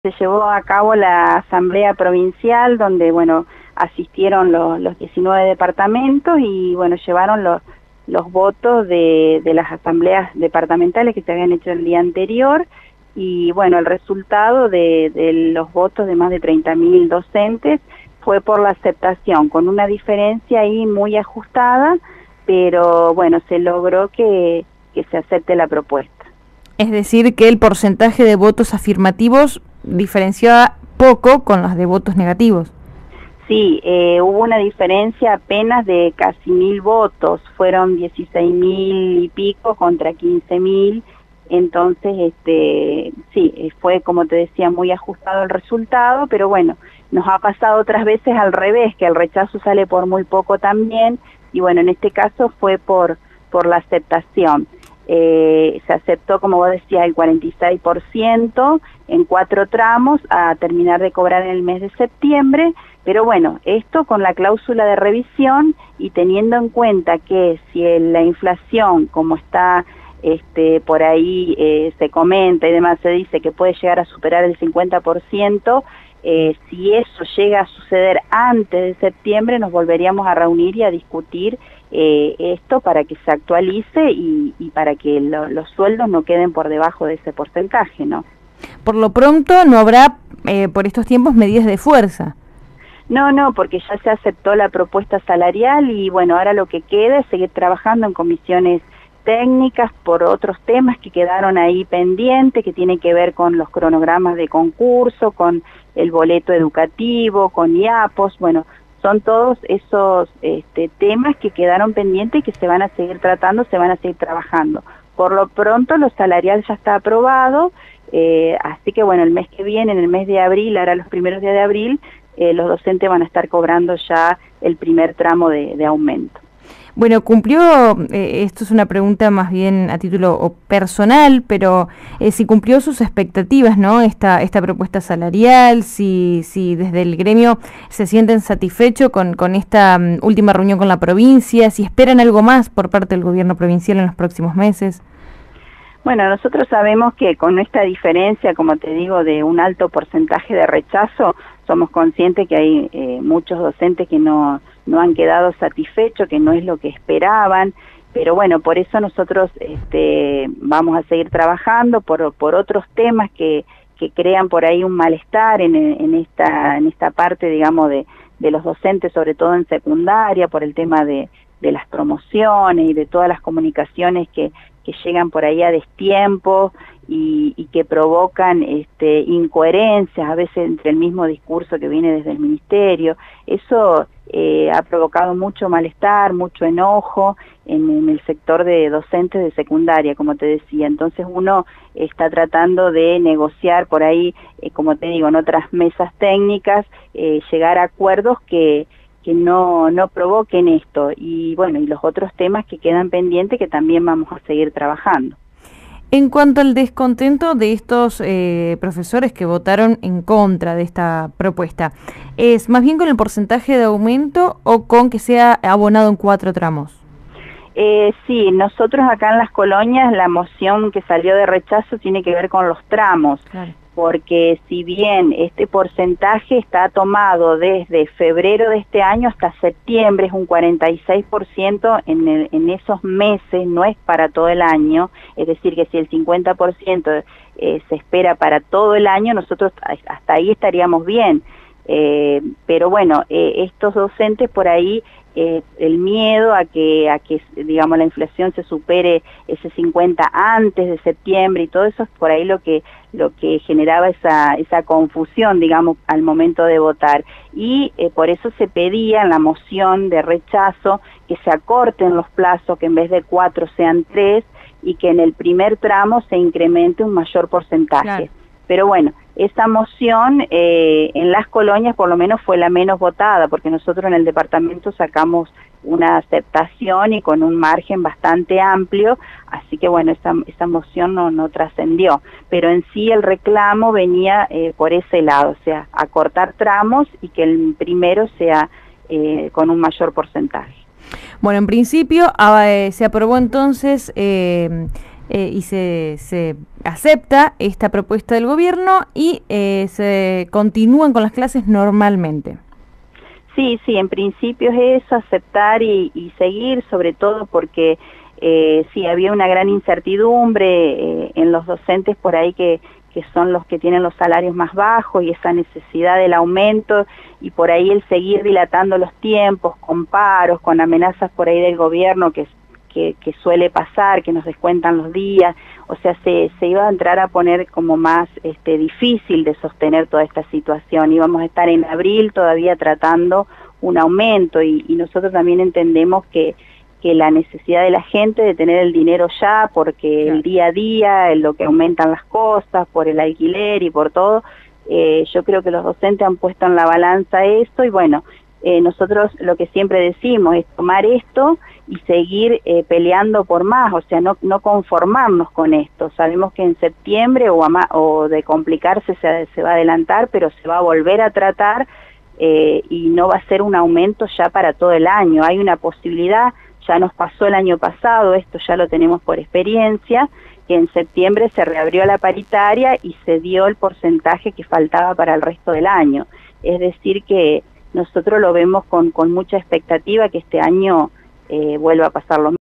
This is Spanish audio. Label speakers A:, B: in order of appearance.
A: Se llevó a cabo la asamblea provincial donde, bueno, asistieron los 19 departamentos y, bueno, llevaron los votos de las asambleas departamentales que se habían hecho el día anterior y, bueno, el resultado de los votos de más de 30.000 docentes fue por la aceptación, con una diferencia ahí muy ajustada, pero, bueno, se logró que se acepte la propuesta.
B: Es decir, que el porcentaje de votos afirmativos diferenciaba poco con los de votos negativos.
A: Sí, hubo una diferencia apenas de casi 1.000 votos, fueron 16.000 y pico contra 15.000, entonces sí, fue como te decía muy ajustado el resultado, pero bueno, nos ha pasado otras veces al revés, que el rechazo sale por muy poco también, y bueno, en este caso fue por la aceptación. Se aceptó, como vos decías, el 46% en 4 tramos a terminar de cobrar en el mes de septiembre, pero bueno, esto con la cláusula de revisión y teniendo en cuenta que si la inflación, como está por ahí se comenta y demás, se dice que puede llegar a superar el 50%, si eso llega a suceder antes de septiembre, nos volveríamos a reunir y a discutir esto para que se actualice y para que los sueldos no queden por debajo de ese porcentaje, ¿no?
B: Por lo pronto no habrá por estos tiempos medidas de fuerza.
A: No, porque ya se aceptó la propuesta salarial y bueno, ahora lo que queda es seguir trabajando en comisiones técnicas por otros temas que quedaron ahí pendientes, que tienen que ver con los cronogramas de concurso, con el boleto educativo, con IAPOS, bueno, son todos esos temas que quedaron pendientes y que se van a seguir tratando, se van a seguir trabajando. Por lo pronto lo salarial ya está aprobado, así que bueno, el mes que viene, en el mes de abril, ahora los primeros días de abril, los docentes van a estar cobrando ya el primer tramo de aumento.
B: Bueno, cumplió, esto es una pregunta más bien a título personal, pero si cumplió sus expectativas, ¿no? Esta propuesta salarial, si desde el gremio se sienten satisfechos con esta última reunión con la provincia, si esperan algo más por parte del gobierno provincial en los próximos meses.
A: Bueno, nosotros sabemos que con esta diferencia, como te digo, de un alto porcentaje de rechazo, somos conscientes que hay muchos docentes que no han quedado satisfechos, que no es lo que esperaban, pero bueno, por eso nosotros vamos a seguir trabajando por otros temas que crean por ahí un malestar en esta parte, digamos, de los docentes, sobre todo en secundaria, por el tema de las promociones y de todas las comunicaciones que llegan por ahí a destiempo y que provocan incoherencias a veces entre el mismo discurso que viene desde el ministerio. Eso ha provocado mucho malestar, mucho enojo en el sector de docentes de secundaria, como te decía. Entonces uno está tratando de negociar por ahí, como te digo, en otras mesas técnicas, llegar a acuerdos que no provoquen esto y bueno, y los otros temas que quedan pendientes que también vamos a seguir trabajando.
B: En cuanto al descontento de estos profesores que votaron en contra de esta propuesta, ¿es más bien con el porcentaje de aumento o con que sea abonado en 4 tramos?
A: Sí, nosotros acá en Las Colonias la moción que salió de rechazo tiene que ver con los tramos. Claro. Porque si bien este porcentaje está tomado desde febrero de este año hasta septiembre, es un 46% en esos meses, no es para todo el año, es decir que si el 50% se espera para todo el año, nosotros hasta ahí estaríamos bien. Pero bueno, estos docentes por ahí, el miedo a que digamos la inflación se supere ese 50 antes de septiembre y todo eso es por ahí lo que generaba esa confusión, digamos, al momento de votar. Y por eso se pedía en la moción de rechazo que se acorten los plazos, que en vez de 4 sean 3 y que en el primer tramo se incremente un mayor porcentaje. Claro. Pero bueno, esa moción en Las Colonias por lo menos fue la menos votada, porque nosotros en el departamento sacamos una aceptación y con un margen bastante amplio, así que bueno, esa moción no trascendió. Pero en sí el reclamo venía por ese lado, o sea, acortar tramos y que el primero sea con un mayor porcentaje.
B: Bueno, en principio se aprobó entonces y se acepta esta propuesta del gobierno y se continúan con las clases normalmente.
A: Sí, en principio es eso, aceptar y seguir, sobre todo porque sí, había una gran incertidumbre en los docentes por ahí que son los que tienen los salarios más bajos, y esa necesidad del aumento, y por ahí el seguir dilatando los tiempos, con paros, con amenazas por ahí del gobierno que suele pasar, que nos descuentan los días, o sea, se iba a entrar a poner como más difícil de sostener toda esta situación. Íbamos a estar en abril todavía tratando un aumento, y nosotros también entendemos que la necesidad de la gente de tener el dinero ya, porque el día a día, en lo que aumentan las cosas, por el alquiler y por todo, yo creo que los docentes han puesto en la balanza esto, y bueno, nosotros lo que siempre decimos es tomar esto y seguir peleando por más, o sea, no conformarnos con esto. Sabemos que en septiembre o de complicarse se va a adelantar, pero se va a volver a tratar, y no va a ser un aumento ya para todo el año. Hay una posibilidad, ya nos pasó el año pasado, esto ya lo tenemos por experiencia, que en septiembre se reabrió la paritaria y se dio el porcentaje que faltaba para el resto del año. Es decir que nosotros lo vemos con mucha expectativa que este año vuelva a pasar lo mismo.